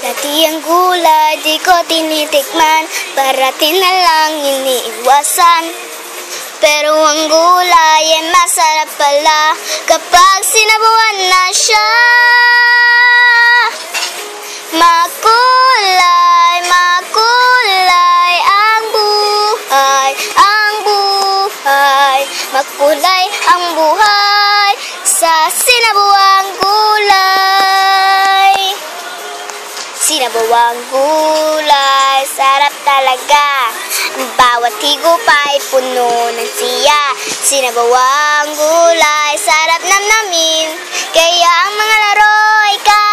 Dati ang gulay di ko tinitikman, parating na lang iniiwasan. Pero ang gulay ay masarap pala kapag sinabuan na siya. Makulay, makulay ang buhay, ang buhay. Makulay ang buhay sa sinabuang gulay. Sinabuang gulay, sarap talaga. Bawat higupay puno ng siya. Sinabuang gulay, sarap namnamin. Kaya ang mga laro ay